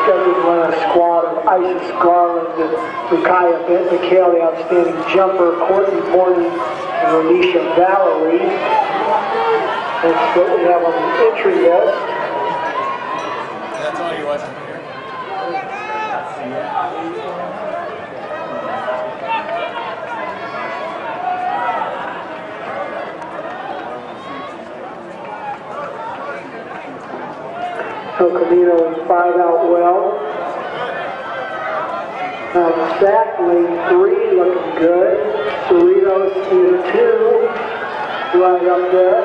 scheduled to run a squad of Isis Garland and Micaiah Bent-McHale, the outstanding jumper, Courtney Morton, and Renisha Valerie. That's what we have on the entry list. That's all you're watching here? El Camino in 5 out well. SAC lane 3 looking good. Cerritos in 2 right up there.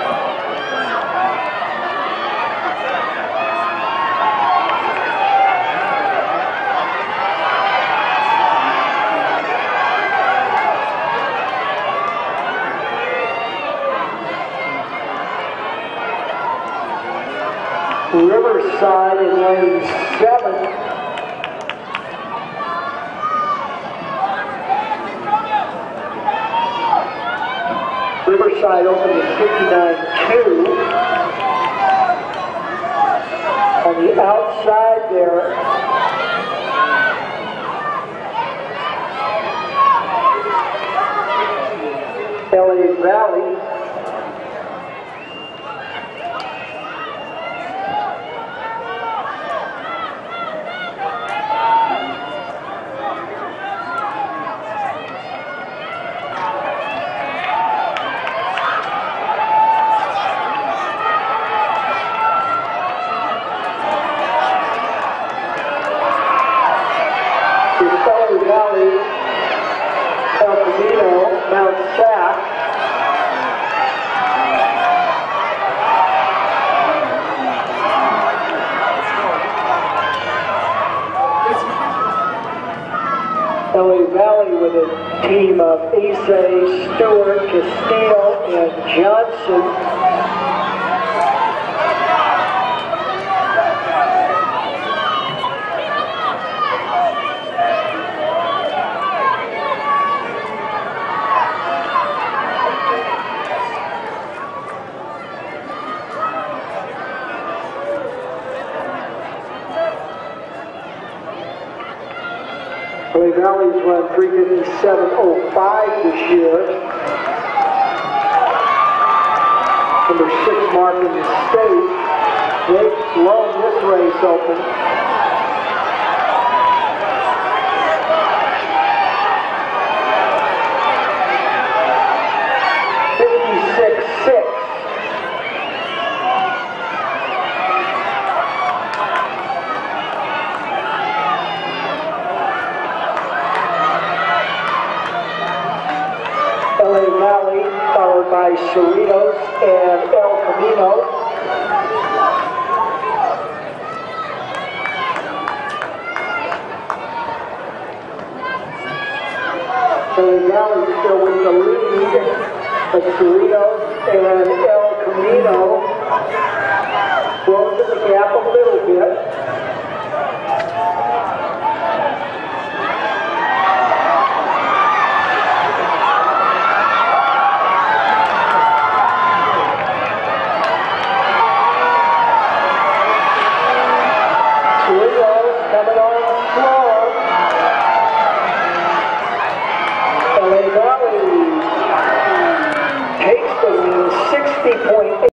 Riverside in lane 7. Riverside opened at 59.2. On the outside there, LA Valley. Valley, El Camino, Mount SAC. LA Valley with a team of Issei, Stewart, Castillo, and Johnson. LA Valley's run 3:57.05 this year. Number 6 mark in the state. They've blown this race open. LA Valley, followed by Cerritos and El Camino. LA Valley still with the lead, but Cerritos and El Camino closing the gap a little bit.